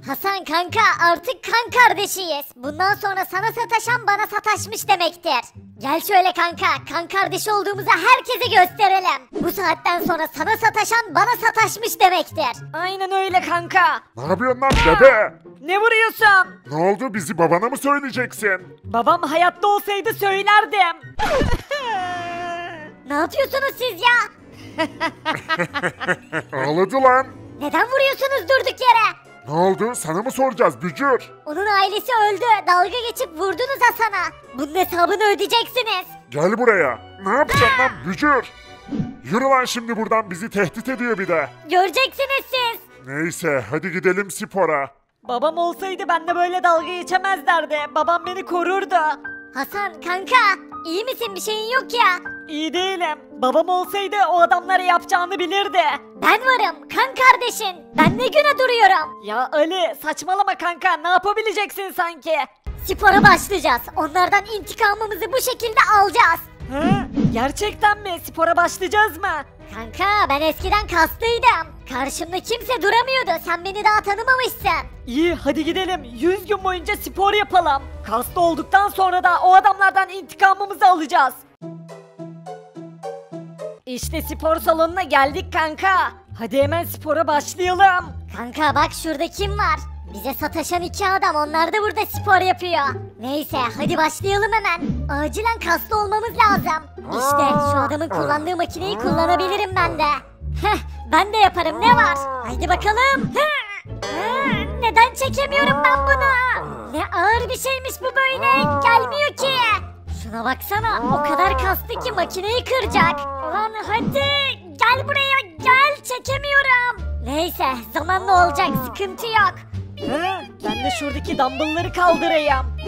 Hasan kanka artık kan kardeşiyiz. Bundan sonra sana sataşan bana sataşmış demektir. Gel şöyle kanka, kan kardeşi olduğumuzu herkese gösterelim. Bu saatten sonra sana sataşan bana sataşmış demektir. Aynen öyle kanka. Ne yapıyorsun lan bebe? Ne vuruyorsun? Ne oldu, bizi babana mı söyleyeceksin? Babam hayatta olsaydı söylerdim. Ne yapıyorsunuz siz ya? Ağladı lan. Neden vuruyorsunuz durduk yere? Ne oldu, sana mı soracağız bücür? Onun ailesi öldü. Dalga geçip vurdunuz Hasan'a. Bunun hesabını ödeyeceksiniz. Gel buraya. Ne yapacaksın lan bücür? Yürü lan şimdi buradan, bizi tehdit ediyor bir de. Göreceksiniz siz. Neyse hadi gidelim spora. Babam olsaydı benimle böyle dalga geçemezlerdi. Babam beni korurdu. Hasan kanka iyi misin, bir şeyin yok ya? İyi değilim. Babam olsaydı o adamlara yapacağını bilirdi. Ben varım kan kardeşin. Ben ne güne duruyorum. Ya Ali saçmalama kanka, ne yapabileceksin sanki? Spora başlayacağız. Onlardan intikamımızı bu şekilde alacağız. Hı? Gerçekten mi? Spora başlayacağız mı? Kanka ben eskiden kaslıydım. Karşımda kimse duramıyordu. Sen beni daha tanımamışsın. İyi hadi gidelim. 100 gün boyunca spor yapalım. Kaslı olduktan sonra da o adamlardan intikamımızı alacağız. İşte spor salonuna geldik kanka. Hadi hemen spora başlayalım. Kanka bak şurada kim var? Bize sataşan iki adam, onlar da burada spor yapıyor. Neyse hadi başlayalım hemen. Acilen kaslı olmamız lazım. İşte şu adamın kullandığı makineyi kullanabilirim ben de. Heh, ben de yaparım, ne var? Haydi bakalım. Neden çekemiyorum ben bunu? Ne ağır bir şeymiş bu böyle. Gelmiyor ki. Şuna baksana, o kadar kaslı ki makineyi kıracak. Ulan hadi gel buraya gel, çekemiyorum. Neyse zamanla olacak, sıkıntı yok. Ben de şuradaki dumbbellları kaldırayım.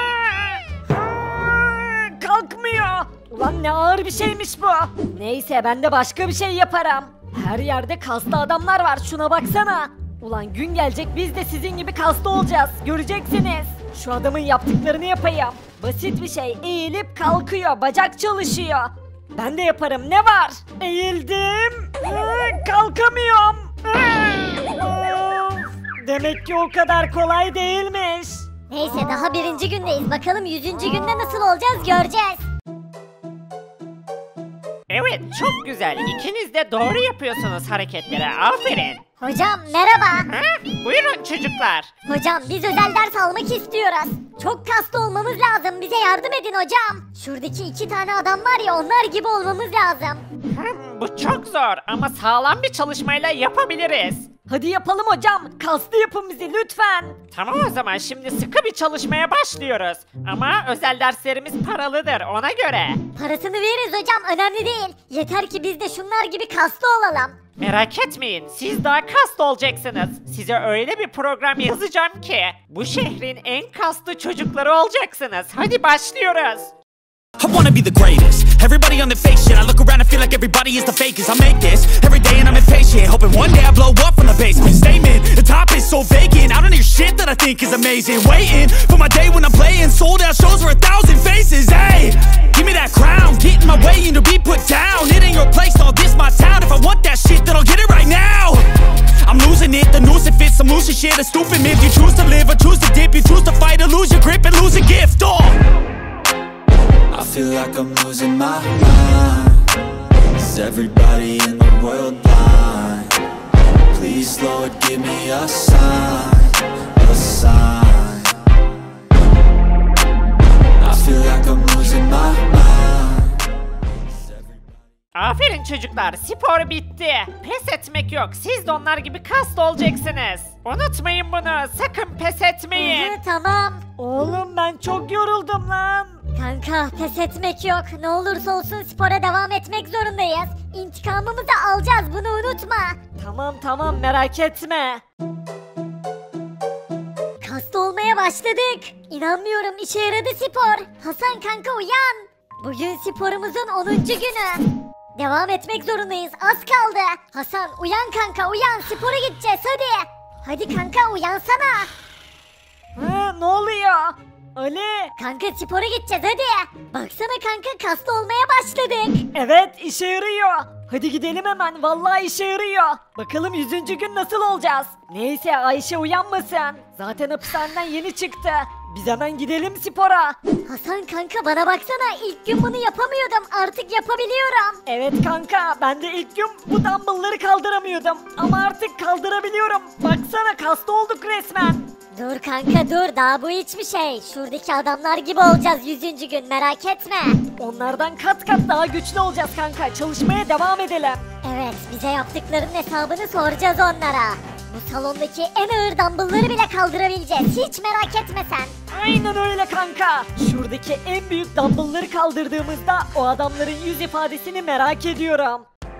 Kalkmıyor. Ulan ne ağır bir şeymiş bu. Neyse ben de başka bir şey yaparım. Her yerde kaslı adamlar var, şuna baksana. Ulan gün gelecek biz de sizin gibi kaslı olacağız. Göreceksiniz. Şu adamın yaptıklarını yapayım. Basit bir şey, eğilip kalkıyor, bacak çalışıyor. Ben de yaparım, ne var? Eğildim. Kalkamıyorum. Demek ki o kadar kolay değilmiş. Neyse daha birinci gündeyiz. Bakalım 100. günde nasıl olacağız göreceğiz. Evet, çok güzel. İkiniz de doğru yapıyorsunuz hareketlere. Aferin. Hocam merhaba. Ha? Buyurun çocuklar. Hocam biz özel ders almak istiyoruz. Çok kaslı olmamız lazım. Bize yardım edin hocam. Şuradaki iki tane adam var ya, onlar gibi olmamız lazım. Bu çok zor ama sağlam bir çalışmayla yapabiliriz. Hadi yapalım hocam. Kaslı yapın bizi lütfen. Tamam o zaman şimdi sıkı bir çalışmaya başlıyoruz. Ama özel derslerimiz paralıdır ona göre. Parasını veririz hocam, önemli değil. Yeter ki biz de şunlar gibi kaslı olalım. Merak etmeyin, siz daha kaslı olacaksınız. Size öyle bir program yazacağım ki bu şehrin en kaslı çocukları olacaksınız. Hadi başlıyoruz. I wanna be the greatest. Everybody on the fake shit. I look around and feel like everybody is the fakest. I make this every day and I'm impatient, hoping one day I blow up from the basement. Statement, the top is so vacant. I don't hear shit that I think is amazing. Waiting for my day when I'm playing sold out shows for 1,000 faces. Hey, give me that crown, get in my way and to be put down. It ain't your place, all this my town. If I want that shit, then I'll get it right now. I'm losing it, the noose it fits. I'm losing shit, a stupid myth. You choose to live or choose to dip. You choose to fight or lose your grip and lose a gift. I feel like I'm losing my mind. Is everybody in the world blind? Please Lord give me a sign, a sign. I feel like I'm losing my mind. Aferin çocuklar, spor bitti. Pes etmek yok, siz de onlar gibi kaslı olacaksınız. Unutmayın bunu, sakın pes etmeyin. Tamam. Oğlum ben çok yoruldum lan. Kanka pes etmek yok. Ne olursa olsun spora devam etmek zorundayız. İntikamımızı alacağız, bunu unutma. Tamam merak etme. Kaslı olmaya başladık. İnanmıyorum, işe yaradı spor. Hasan kanka uyan. Bugün sporumuzun 10. günü. Devam etmek zorundayız, az kaldı. Hasan uyan kanka uyan, spora gideceğiz hadi. Hadi kanka uyansana. Ne oluyor? Ali. Kanka spora gideceğiz hadi. Baksana kanka kaslı olmaya başladık. Evet, işe yarıyor. Hadi gidelim hemen, vallahi işe yarıyor. Bakalım 100. gün nasıl olacağız? Neyse, Ayşe uyanmasın. Zaten hapishaneden yeni çıktı. Biz hemen gidelim spora. Hasan kanka bana baksana, ilk gün bunu yapamıyordum, artık yapabiliyorum. Evet kanka, ben de ilk gün bu dumbbellları kaldıramıyordum. Ama artık kaldırabiliyorum. Baksana, kaslı olduk resmen. Dur kanka dur, daha bu hiçbir şey. Şuradaki adamlar gibi olacağız 100. gün, merak etme. Onlardan kat kat daha güçlü olacağız kanka. Çalışmaya devam edelim. Evet, bize yaptıklarının hesabını soracağız onlara. Bu salondaki en ağır dumbbellları bile kaldırabileceğiz, hiç merak etme sen. Aynen öyle kanka. Şuradaki en büyük dumbbellları kaldırdığımızda o adamların yüz ifadesini merak ediyorum.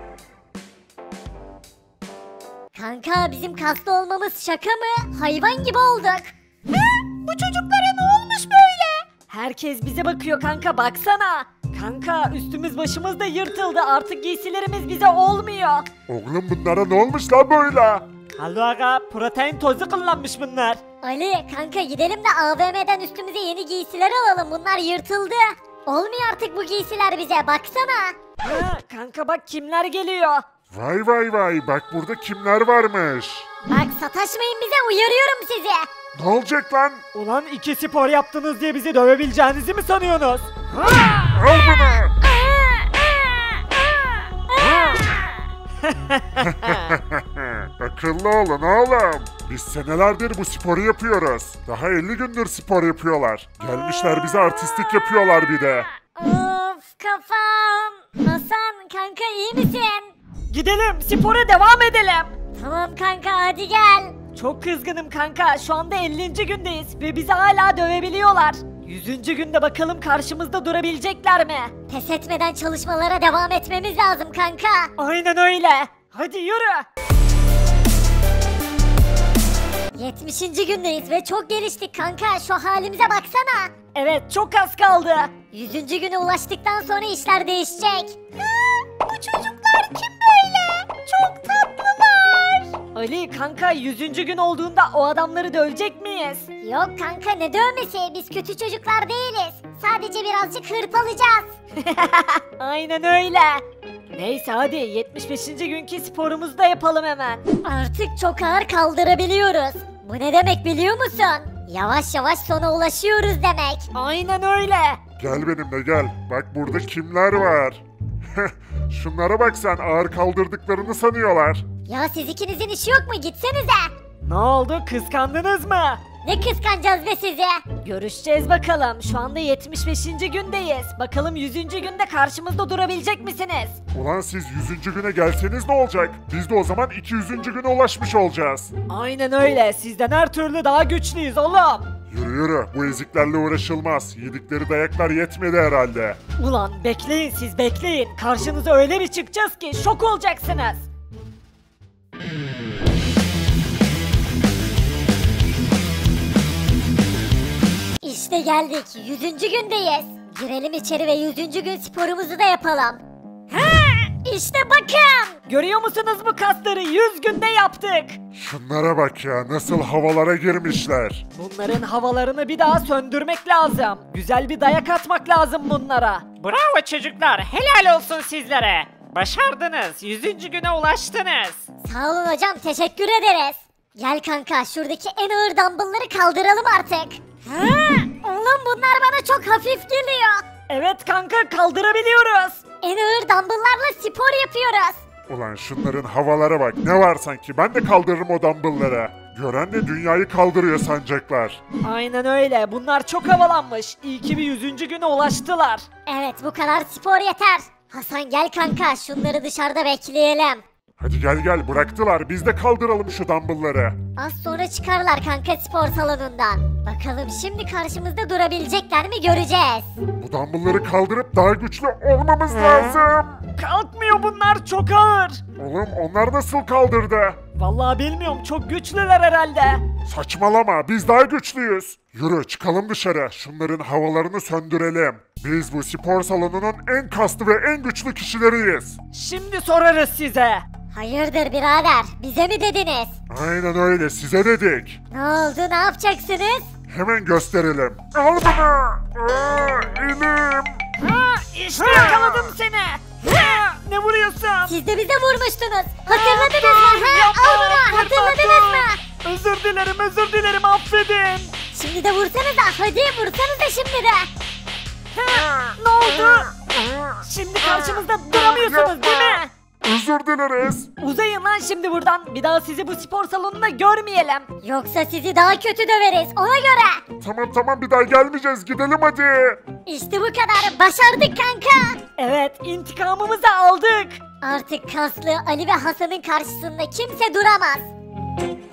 Kanka bizim kaslı olmamız şaka mı? Hayvan gibi olduk. Bu çocuklara ne olmuş böyle? Herkes bize bakıyor kanka, baksana. Kanka, üstümüz başımız da yırtıldı. Artık giysilerimiz bize olmuyor. Oğlum bunlara ne olmuş lan böyle? Alo aga, protein tozu kullanmış bunlar. Ali kanka gidelim de AVM'den üstümüze yeni giysiler alalım, bunlar yırtıldı. Olmuyor artık bu giysiler bize, baksana. Ha, kanka bak kimler geliyor. Vay vay vay, bak burada kimler varmış. Bak sataşmayın bize, uyarıyorum sizi. Ne olacak lan? Ulan iki spor yaptınız diye bizi dövebileceğinizi mi sanıyorsunuz? Al bunu. Akıllı olun oğlum. Biz senelerdir bu sporu yapıyoruz. Daha 50 gündür spor yapıyorlar. Gelmişler bize artistlik yapıyorlar bir de. Of kafam. Hasan kanka iyi misin? Gidelim, spora devam edelim. Tamam kanka hadi gel. Çok kızgınım kanka, şu anda 50. gündeyiz ve bizi hala dövebiliyorlar. 100. günde bakalım karşımızda durabilecekler mi? Pes etmeden çalışmalara devam etmemiz lazım kanka. Aynen öyle. Hadi yürü. 70. gündeyiz ve çok geliştik kanka, şu halimize baksana. Evet, çok az kaldı. 100. güne ulaştıktan sonra işler değişecek. Bu çocuklar kim böyle? Çok tatlılar. Ali kanka, 100. gün olduğunda o adamları dövecek miyiz? Yok kanka ne dövmesi, biz kötü çocuklar değiliz. Sadece birazcık hırpalayacağız. Aynen öyle. Neyse hadi 75. günkü sporumuzu da yapalım hemen. Artık çok ağır kaldırabiliyoruz. Bu ne demek biliyor musun? Yavaş yavaş sona ulaşıyoruz demek. Aynen öyle. Gel benimle gel. Bak burada kimler var. Şunlara bak sen, ağır kaldırdıklarını sanıyorlar. Ya siz ikinizin işi yok mu? Gitsenize. Ne oldu, kıskandınız mı? Ne kıskanacağız be sizi? Görüşeceğiz bakalım. Şu anda 75. gündeyiz. Bakalım 100. günde karşımızda durabilecek misiniz? Ulan siz 100. güne gelseniz ne olacak? Biz de o zaman 200. güne ulaşmış olacağız. Aynen öyle. Sizden her türlü daha güçlüyüz oğlum. Yürü yürü, bu eziklerle uğraşılmaz. Yedikleri dayaklar yetmedi herhalde. Ulan bekleyin, siz bekleyin. Karşınıza öyle bir çıkacağız ki şok olacaksınız. İşte geldik. 100. gündeyiz. Girelim içeri ve 100. gün sporumuzu da yapalım. İşte bakın. Görüyor musunuz bu kasları? 100 günde yaptık. Şunlara bak ya, nasıl havalara girmişler. Bunların havalarını bir daha söndürmek lazım. Güzel bir dayak atmak lazım bunlara. Bravo çocuklar, helal olsun sizlere. Başardınız, 100. güne ulaştınız. Sağ olun hocam, teşekkür ederiz. Gel kanka, şuradaki en ağır dumbbellları kaldıralım artık. Oğlum bunlar bana çok hafif geliyor. Evet kanka, kaldırabiliyoruz. En ağır dumbbelllarla spor yapıyoruz. Ulan şunların havalara bak, ne var sanki, ben de kaldırırım o dumbbellları. Gören de dünyayı kaldırıyor sanacaklar. Aynen öyle, bunlar çok havalanmış. İyi ki bir 100. güne ulaştılar. Evet, bu kadar spor yeter. Hasan gel kanka, şunları dışarıda bekleyelim. Hadi gel gel, bıraktılar, biz de kaldıralım şu dumbbellları. Az sonra çıkarlar kanka spor salonundan. Bakalım şimdi karşımızda durabilecekler mi göreceğiz. Bu dumbbellları kaldırıp daha güçlü olmamız lazım. Kalkmıyor, bunlar çok ağır. Oğlum onlar nasıl kaldırdı? Vallahi bilmiyorum, çok güçlüler herhalde. Saçmalama, biz daha güçlüyüz. Yürü çıkalım dışarı, şunların havalarını söndürelim. Biz bu spor salonunun en kaslı ve en güçlü kişileriyiz. Şimdi sorarız size. Hayırdır birader, bize mi dediniz? Aynen öyle, size dedik. Ne oldu, ne yapacaksınız? Hemen gösterelim. Al bunu. Elim. Ha, işte yakaladım seni. Ha, ne vuruyorsun? Siz de bize vurmuştunuz. Hatırladınız mı? Al bunu. Hatırladınız mı? Özür dilerim affedin. Şimdi de vursanıza. Hadi vursanıza şimdi de. Ha, ne oldu? Şimdi karşımızda duramıyorsunuz değil mi? Özür dileriz. Uzayın lan şimdi buradan. Bir daha sizi bu spor salonunda görmeyelim. Yoksa sizi daha kötü döveriz ona göre. Tamam bir daha gelmeyeceğiz. Gidelim hadi. İşte bu kadar. Başardık kanka. Evet, intikamımızı aldık. Artık Kaslı, Ali ve Hasan'ın karşısında kimse duramaz.